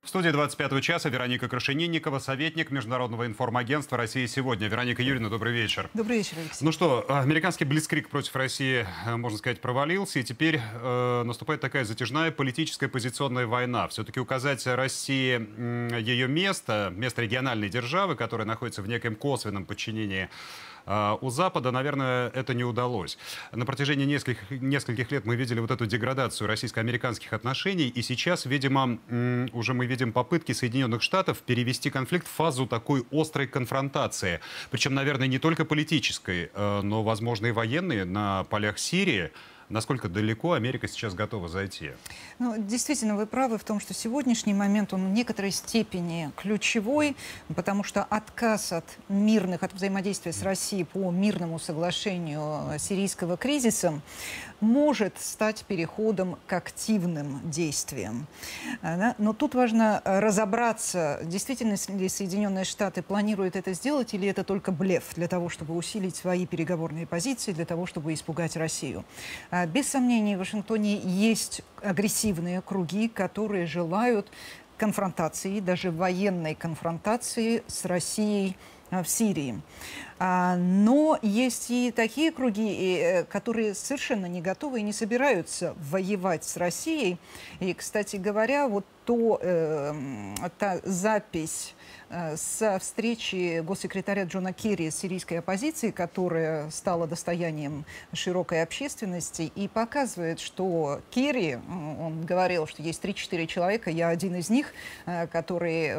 В студии 25-го часа Вероника Крашенинникова, советник Международного информагентства «Россия сегодня». Вероника Юрьевна, добрый вечер. Добрый вечер, Алексей. Ну что, американский блицкриг против России, можно сказать, провалился, и теперь наступает такая затяжная политическая позиционная война. Все-таки указать России ее место региональной державы, которая находится в некоем косвенном подчинении у Запада, наверное, это не удалось. На протяжении нескольких лет мы видели вот эту деградацию российско-американских отношений, и сейчас, видимо, уже мы видим попытки Соединенных Штатов перевести конфликт в фазу такой острой конфронтации. Причем, наверное, не только политической, но, возможно, и военной на полях Сирии. Насколько далеко Америка сейчас готова зайти? Ну, действительно, вы правы в том, что сегодняшний момент, он в некоторой степени ключевой, потому что отказ от взаимодействия с Россией по мирному соглашению сирийского кризиса может стать переходом к активным действиям. Но тут важно разобраться, действительно ли Соединенные Штаты планируют это сделать, или это только блеф для того, чтобы усилить свои переговорные позиции, для того, чтобы испугать Россию. Без сомнений, в Вашингтоне есть агрессивные круги, которые желают конфронтации, даже военной конфронтации с Россией в Сирии. Но есть и такие круги, которые совершенно не готовы и не собираются воевать с Россией. И, кстати говоря, вот та запись со встречи госсекретаря Джона Керри с сирийской оппозицией, которая стала достоянием широкой общественности, и показывает, что Керри, он говорил, что есть 3-4 человека, я один из них, которые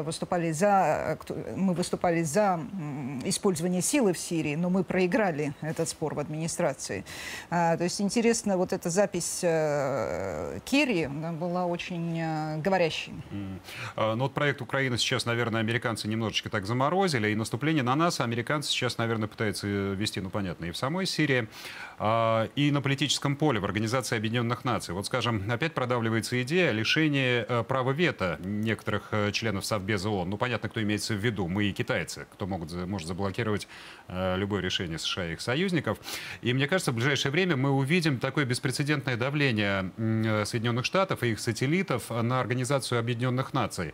мы выступали за использование силы в Сирии, но мы проиграли этот спор в администрации. То есть интересно, вот эта запись Керри была очень говорящей. Ну вот проект Украины сейчас, наверное, американцы немножечко так заморозили, и наступление на нас американцы сейчас, наверное, пытаются вести, ну понятно, и в самой Сирии, и на политическом поле, в Организации Объединенных Наций. Вот, скажем, опять продавливается идея лишения права вето некоторых членов Совбеза ООН. Ну понятно, кто имеется в виду, мы и китайцы, кто может заблокировать любое решение США и их союзников. И мне кажется, в ближайшее время мы увидим такое беспрецедентное давление Соединенных Штатов и их сателлитов на Организацию Объединенных Наций.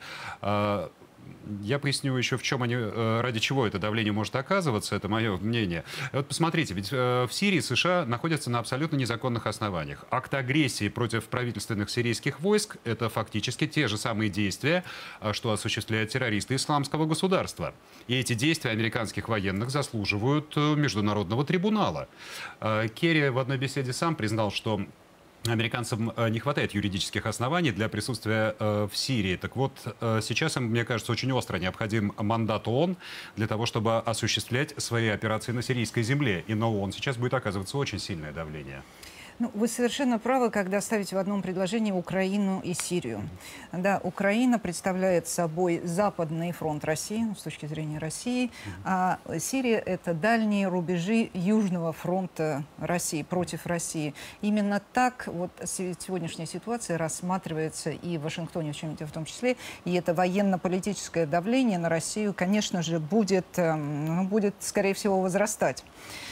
Я поясню еще, ради чего это давление может оказываться, это мое мнение. Вот посмотрите, ведь в Сирии США находятся на абсолютно незаконных основаниях. Акт агрессии против правительственных сирийских войск – это фактически те же самые действия, что осуществляют террористы исламского государства. И эти действия американских военных заслуживают международного трибунала. Керри в одной беседе сам признал, что американцам не хватает юридических оснований для присутствия в Сирии. Так вот, сейчас им, мне кажется, очень остро необходим мандат ООН для того, чтобы осуществлять свои операции на сирийской земле. И на ООН сейчас будет оказываться очень сильное давление. Ну, вы совершенно правы, когда ставите в одном предложении Украину и Сирию. Да, Украина представляет собой западный фронт России, с точки зрения России, а Сирия – это дальние рубежи Южного фронта России, против России. Именно так вот сегодняшняя ситуация рассматривается и в Вашингтоне, в том числе, и это военно-политическое давление на Россию, конечно же, будет, скорее всего, возрастать.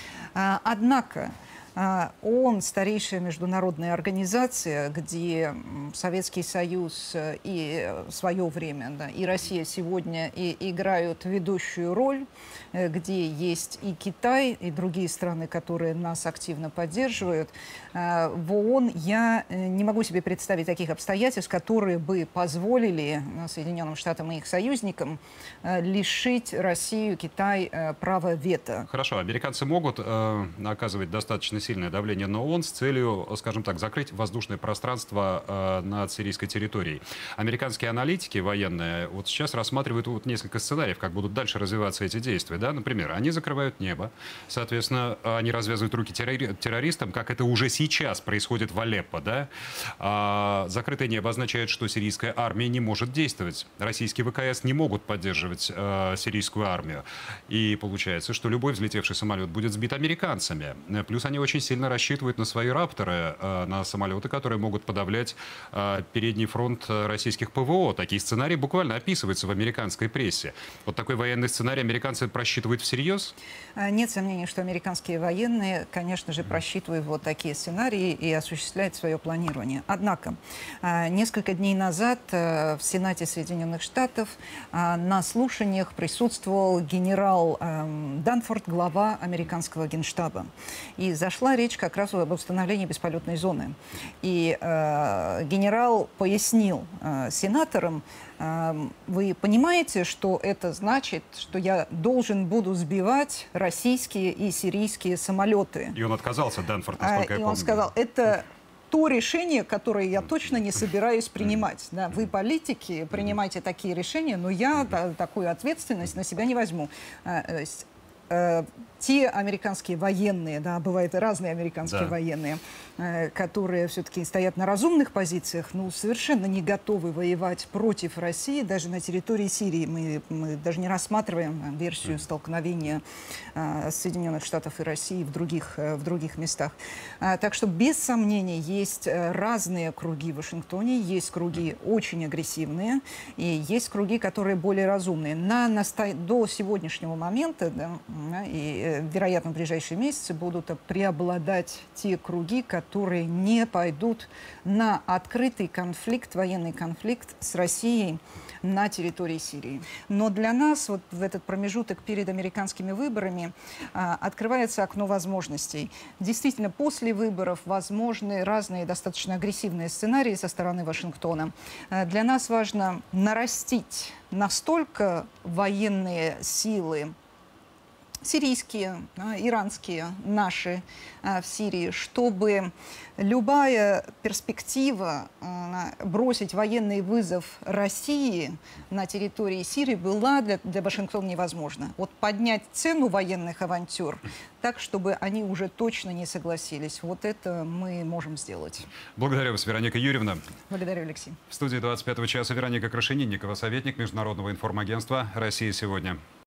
Однако ООН – старейшая международная организация, где Советский Союз и в свое время, да, и Россия сегодня играют ведущую роль, где есть и Китай, и другие страны, которые нас активно поддерживают. В ООН я не могу себе представить таких обстоятельств, которые бы позволили Соединенным Штатам и их союзникам лишить Россию, Китай права вето. Хорошо, американцы могут оказывать достаточно сильное давление на ООН с целью, скажем так, закрыть воздушное пространство над сирийской территорией. Американские аналитики военные вот сейчас рассматривают вот несколько сценариев, как будут дальше развиваться эти действия. Да? Например, они закрывают небо, соответственно, они развязывают руки террористам, как это уже сейчас происходит в Алеппо. Да? Закрытое небо означает, что сирийская армия не может действовать. Российские ВКС не могут поддерживать сирийскую армию. И получается, что любой взлетевший самолет будет сбит американцами. Плюс они очень очень сильно рассчитывают на свои «Рапторы», на самолеты, которые могут подавлять передний фронт российских ПВО. Такие сценарии буквально описываются в американской прессе. Вот такой военный сценарий американцы просчитывают всерьез? Нет сомнений, что американские военные, конечно же, просчитывают вот такие сценарии и осуществляют свое планирование. Однако, несколько дней назад в Сенате Соединенных Штатов на слушаниях присутствовал генерал Данфорд, глава американского генштаба. И зашла речь как раз об установлении бесполетной зоны. И генерал пояснил сенаторам: вы понимаете, что это значит, что я должен буду сбивать российские и сирийские самолеты? И он отказался, Данфорд, насколько я помню. И он сказал: это то решение, которое я точно не собираюсь принимать. Да, вы, политики, принимайте такие решения, но я такую ответственность на себя не возьму. Те американские военные, да, бывают и разные американские военные, которые все-таки стоят на разумных позициях, ну, совершенно не готовы воевать против России даже на территории Сирии. Мы даже не рассматриваем версию столкновения Соединенных Штатов и России в других местах. Так что, без сомнений, есть разные круги в Вашингтоне, есть круги очень агрессивные, и есть круги, которые более разумные. До сегодняшнего момента, да, и вероятно, в ближайшие месяцы будут преобладать те круги, которые не пойдут на открытый конфликт, военный конфликт с Россией на территории Сирии. Но для нас вот в этот промежуток перед американскими выборами открывается окно возможностей. Действительно, после выборов возможны разные достаточно агрессивные сценарии со стороны Вашингтона. Для нас важно нарастить настолько военные силы, сирийские, иранские, наши в Сирии, чтобы любая перспектива бросить военный вызов России на территории Сирии была для Вашингтона невозможна. Вот поднять цену военных авантюр так, чтобы они уже точно не согласились. Вот это мы можем сделать. Благодарю вас, Вероника Юрьевна. Благодарю, Алексей. В студии 25 часа Вероника Крашенинникова, советник Международного информагентства «Россия сегодня».